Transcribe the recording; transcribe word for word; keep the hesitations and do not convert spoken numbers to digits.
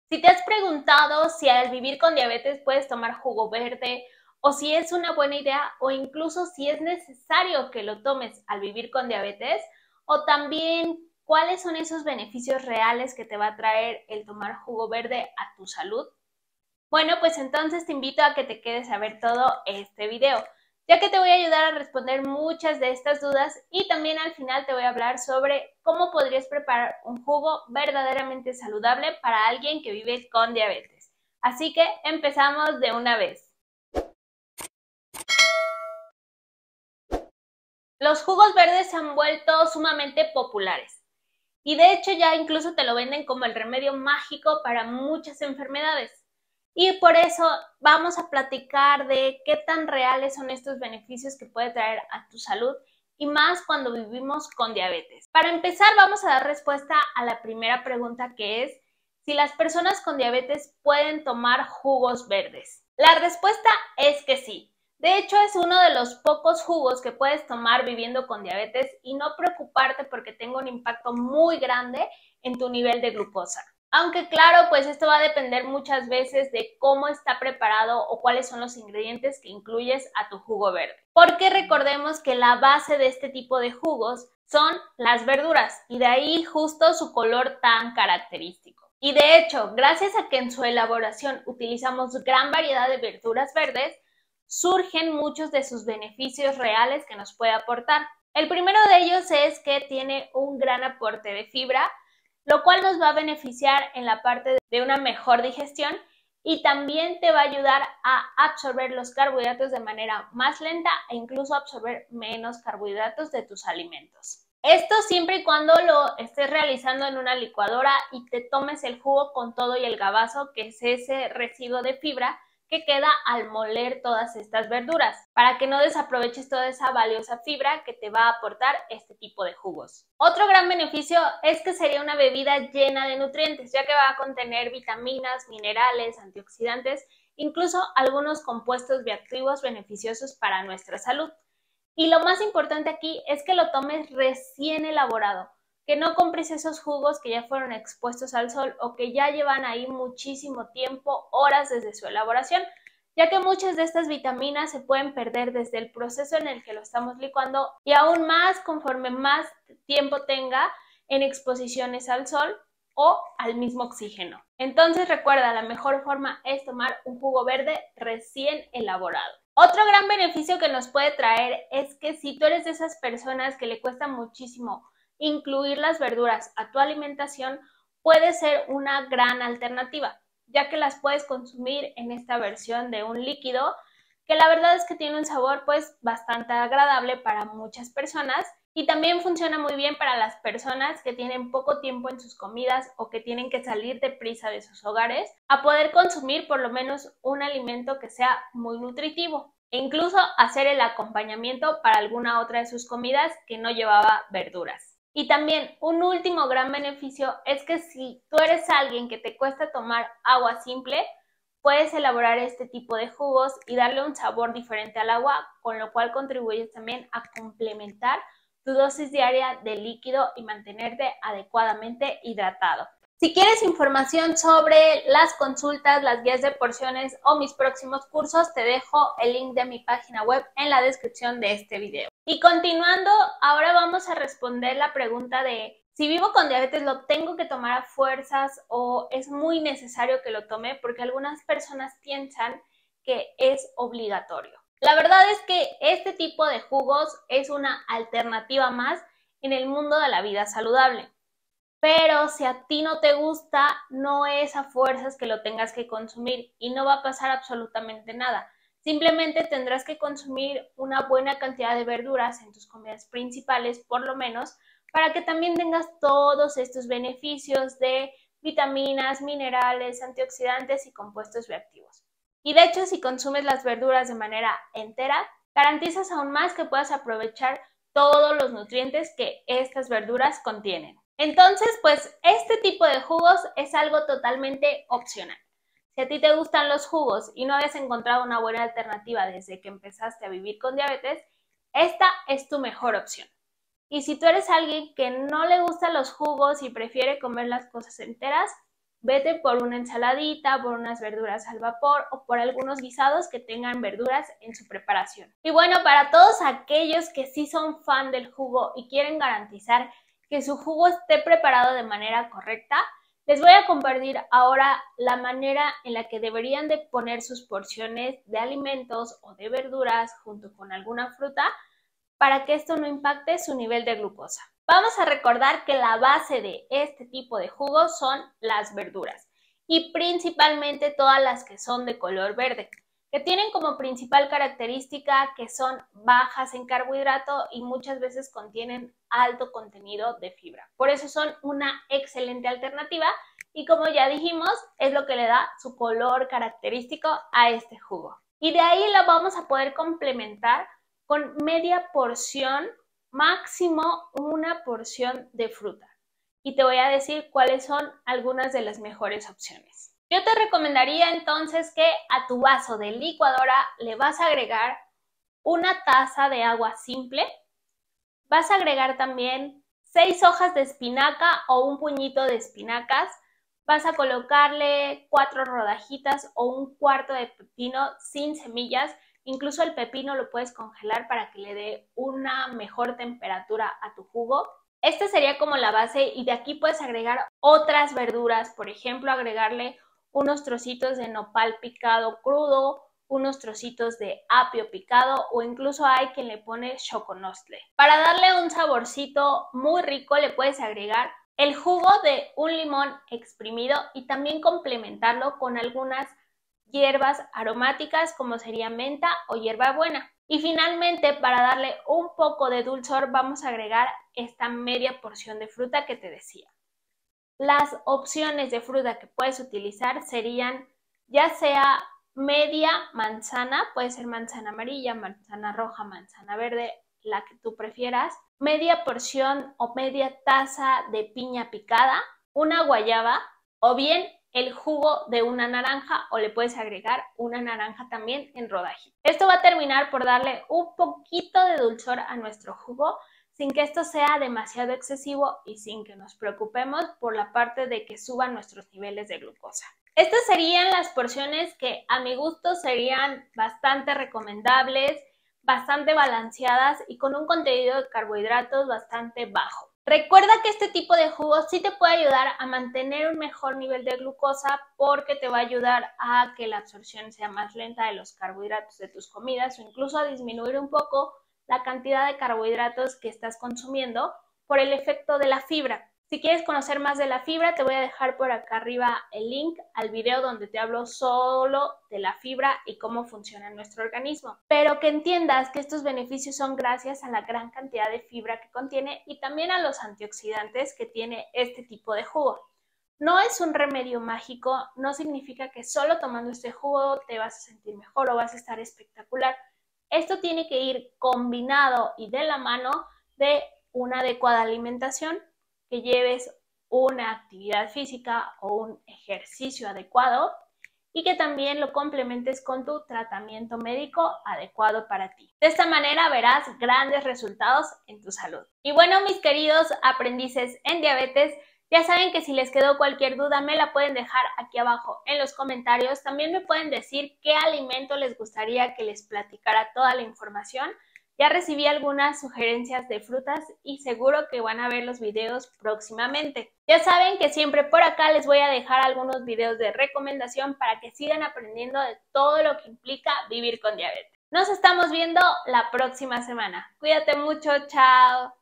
Si te has preguntado si al vivir con diabetes puedes tomar jugo verde o si es una buena idea o incluso si es necesario que lo tomes al vivir con diabetes, o también cuáles son esos beneficios reales que te va a traer el tomar jugo verde a tu salud, bueno, pues entonces te invito a que te quedes a ver todo este video, ya que te voy a ayudar a responder muchas de estas dudas y también al final te voy a hablar sobre cómo podrías preparar un jugo verdaderamente saludable para alguien que vive con diabetes. Así que empezamos de una vez. Los jugos verdes se han vuelto sumamente populares y de hecho ya incluso te lo venden como el remedio mágico para muchas enfermedades. Y por eso vamos a platicar de qué tan reales son estos beneficios que puede traer a tu salud y más cuando vivimos con diabetes. Para empezar, vamos a dar respuesta a la primera pregunta, que es si las personas con diabetes pueden tomar jugos verdes. La respuesta es que sí. De hecho, es uno de los pocos jugos que puedes tomar viviendo con diabetes y no preocuparte porque tenga un impacto muy grande en tu nivel de glucosa. Aunque claro, pues esto va a depender muchas veces de cómo está preparado o cuáles son los ingredientes que incluyes a tu jugo verde. Porque recordemos que la base de este tipo de jugos son las verduras y de ahí justo su color tan característico. Y de hecho, gracias a que en su elaboración utilizamos gran variedad de verduras verdes, surgen muchos de sus beneficios reales que nos puede aportar. El primero de ellos es que tiene un gran aporte de fibra, lo cual nos va a beneficiar en la parte de una mejor digestión y también te va a ayudar a absorber los carbohidratos de manera más lenta e incluso absorber menos carbohidratos de tus alimentos. Esto siempre y cuando lo estés realizando en una licuadora y te tomes el jugo con todo y el gabazo, que es ese residuo de fibra que queda al moler todas estas verduras, para que no desaproveches toda esa valiosa fibra que te va a aportar este tipo de jugos. Otro gran beneficio es que sería una bebida llena de nutrientes, ya que va a contener vitaminas, minerales, antioxidantes, incluso algunos compuestos bioactivos beneficiosos para nuestra salud. Y lo más importante aquí es que lo tomes recién elaborado, que no compres esos jugos que ya fueron expuestos al sol o que ya llevan ahí muchísimo tiempo, horas desde su elaboración, ya que muchas de estas vitaminas se pueden perder desde el proceso en el que lo estamos licuando y aún más conforme más tiempo tenga en exposiciones al sol o al mismo oxígeno. Entonces recuerda, la mejor forma es tomar un jugo verde recién elaborado. Otro gran beneficio que nos puede traer es que si tú eres de esas personas que le cuesta muchísimo incluir las verduras a tu alimentación, puede ser una gran alternativa, ya que las puedes consumir en esta versión de un líquido, que la verdad es que tiene un sabor pues bastante agradable para muchas personas y también funciona muy bien para las personas que tienen poco tiempo en sus comidas o que tienen que salir deprisa de sus hogares a poder consumir por lo menos un alimento que sea muy nutritivo e incluso hacer el acompañamiento para alguna otra de sus comidas que no llevaba verduras. Y también un último gran beneficio es que si tú eres alguien que te cuesta tomar agua simple, puedes elaborar este tipo de jugos y darle un sabor diferente al agua, con lo cual contribuyes también a complementar tu dosis diaria de líquido y mantenerte adecuadamente hidratado. Si quieres información sobre las consultas, las guías de porciones o mis próximos cursos, te dejo el link de mi página web en la descripción de este video. Y continuando, ahora vamos a responder la pregunta de si vivo con diabetes, ¿lo tengo que tomar a fuerzas o es muy necesario que lo tome? Porque algunas personas piensan que es obligatorio. La verdad es que este tipo de jugos es una alternativa más en el mundo de la vida saludable. Pero si a ti no te gusta, no es a fuerzas que lo tengas que consumir y no va a pasar absolutamente nada. Simplemente tendrás que consumir una buena cantidad de verduras en tus comidas principales, por lo menos, para que también tengas todos estos beneficios de vitaminas, minerales, antioxidantes y compuestos bioactivos. Y de hecho, si consumes las verduras de manera entera, garantizas aún más que puedas aprovechar todos los nutrientes que estas verduras contienen. Entonces, pues este tipo de jugos es algo totalmente opcional. Si a ti te gustan los jugos y no habías encontrado una buena alternativa desde que empezaste a vivir con diabetes, esta es tu mejor opción. Y si tú eres alguien que no le gustan los jugos y prefiere comer las cosas enteras, Vete por una ensaladita, por unas verduras al vapor o por algunos guisados que tengan verduras en su preparación. Y bueno, para todos aquellos que sí son fan del jugo y quieren garantizar que su jugo esté preparado de manera correcta, les voy a compartir ahora la manera en la que deberían de poner sus porciones de alimentos o de verduras junto con alguna fruta para que esto no impacte su nivel de glucosa. Vamos a recordar que la base de este tipo de jugos son las verduras y principalmente todas las que son de color verde, que tienen como principal característica que son bajas en carbohidrato y muchas veces contienen alto contenido de fibra. Por eso son una excelente alternativa y como ya dijimos, es lo que le da su color característico a este jugo. Y de ahí lo vamos a poder complementar con media porción, máximo una porción de fruta. Y te voy a decir cuáles son algunas de las mejores opciones. Yo te recomendaría entonces que a tu vaso de licuadora le vas a agregar una taza de agua simple. Vas a agregar también seis hojas de espinaca o un puñito de espinacas. Vas a colocarle cuatro rodajitas o un cuarto de pepino sin semillas. Incluso el pepino lo puedes congelar para que le dé una mejor temperatura a tu jugo. Esta sería como la base y de aquí puedes agregar otras verduras. Por ejemplo, agregarle unos trocitos de nopal picado crudo, unos trocitos de apio picado o incluso hay quien le pone choconostle. Para darle un saborcito muy rico le puedes agregar el jugo de un limón exprimido y también complementarlo con algunas hierbas aromáticas como sería menta o hierbabuena. Y finalmente, para darle un poco de dulzor, vamos a agregar esta media porción de fruta que te decía. Las opciones de fruta que puedes utilizar serían ya sea media manzana, puede ser manzana amarilla, manzana roja, manzana verde, la que tú prefieras, media porción o media taza de piña picada, una guayaba o bien el jugo de una naranja o le puedes agregar una naranja también en rodajitas. Esto va a terminar por darle un poquito de dulzor a nuestro jugo sin que esto sea demasiado excesivo y sin que nos preocupemos por la parte de que suban nuestros niveles de glucosa. Estas serían las porciones que a mi gusto serían bastante recomendables, bastante balanceadas y con un contenido de carbohidratos bastante bajo. Recuerda que este tipo de jugos sí te puede ayudar a mantener un mejor nivel de glucosa porque te va a ayudar a que la absorción sea más lenta de los carbohidratos de tus comidas o incluso a disminuir un poco la cantidad de carbohidratos que estás consumiendo por el efecto de la fibra. Si quieres conocer más de la fibra, te voy a dejar por acá arriba el link al video donde te hablo solo de la fibra y cómo funciona en nuestro organismo. Pero que entiendas que estos beneficios son gracias a la gran cantidad de fibra que contiene y también a los antioxidantes que tiene este tipo de jugo. No es un remedio mágico, no significa que solo tomando este jugo te vas a sentir mejor o vas a estar espectacular. Esto tiene que ir combinado y de la mano de una adecuada alimentación, que lleves una actividad física o un ejercicio adecuado y que también lo complementes con tu tratamiento médico adecuado para ti. De esta manera verás grandes resultados en tu salud. Y bueno, mis queridos aprendices en diabetes, ya saben que si les quedó cualquier duda me la pueden dejar aquí abajo en los comentarios. También me pueden decir qué alimento les gustaría que les platicara toda la información. Ya recibí algunas sugerencias de frutas y seguro que van a ver los videos próximamente. Ya saben que siempre por acá les voy a dejar algunos videos de recomendación para que sigan aprendiendo de todo lo que implica vivir con diabetes. Nos estamos viendo la próxima semana. Cuídate mucho, chao.